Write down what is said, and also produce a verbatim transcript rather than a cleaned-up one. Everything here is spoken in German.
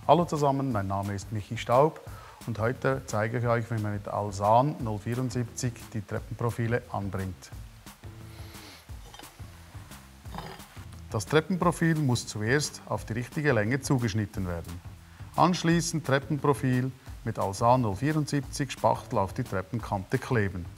Hallo zusammen, mein Name ist Michi Staub und heute zeige ich euch, wie man mit Alsan null vierundsiebzig die Treppenprofile anbringt. Das Treppenprofil muss zuerst auf die richtige Länge zugeschnitten werden. Anschließend Treppenprofil mit Alsan null vierundsiebzig Spachtel auf die Treppenkante kleben.